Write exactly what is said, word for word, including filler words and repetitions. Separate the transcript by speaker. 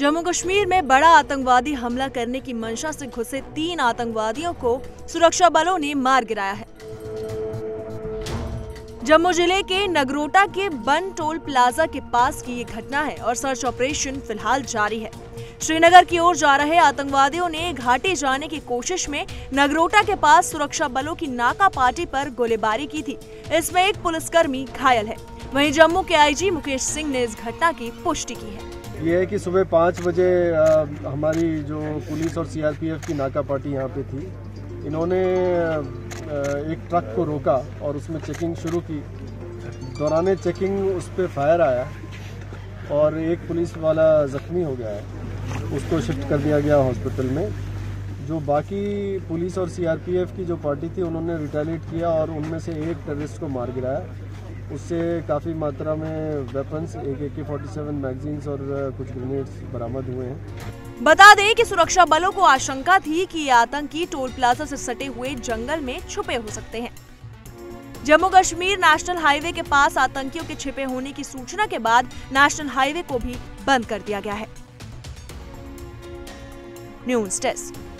Speaker 1: जम्मू कश्मीर में बड़ा आतंकवादी हमला करने की मंशा से घुसे तीन आतंकवादियों को सुरक्षा बलों ने मार गिराया है। जम्मू जिले के नगरोटा के बन टोल प्लाजा के पास की ये घटना है और सर्च ऑपरेशन फिलहाल जारी है। श्रीनगर की ओर जा रहे आतंकवादियों ने घाटी जाने की कोशिश में नगरोटा के पास सुरक्षा बलों की नाका पार्टी पर गोलीबारी की थी। इसमें एक पुलिसकर्मी घायल है। वहीं जम्मू के आईजी मुकेश सिंह ने इस घटना की पुष्टि की है।
Speaker 2: ये है कि सुबह पाँच बजे आ, हमारी जो पुलिस और सीआरपीएफ की नाका पार्टी यहाँ पे थी, इन्होंने एक ट्रक को रोका और उसमें चेकिंग शुरू की। दौरान चेकिंग उस पर फायर आया और एक पुलिस वाला जख्मी हो गया है, उसको शिफ्ट कर दिया गया हॉस्पिटल में। जो बाकी पुलिस और सीआरपीएफ की जो पार्टी थी, उन्होंने रिटेलिएट किया और उनमें से एक टेररिस्ट को मार गिराया। उससे काफ़ी मात्रा में वेपन्स, एक ए के फोर्टी सेवन मैगजीन्स और कुछ ग्रेनेड्स बरामद हुए हैं।
Speaker 1: बता दें कि सुरक्षा बलों को आशंका थी कि ये आतंकी टोल प्लाजा से सटे हुए जंगल में छुपे हो सकते हैं। जम्मू कश्मीर नेशनल हाईवे के पास आतंकियों के छिपे होने की सूचना के बाद नेशनल हाईवे को भी बंद कर दिया गया है। News desk.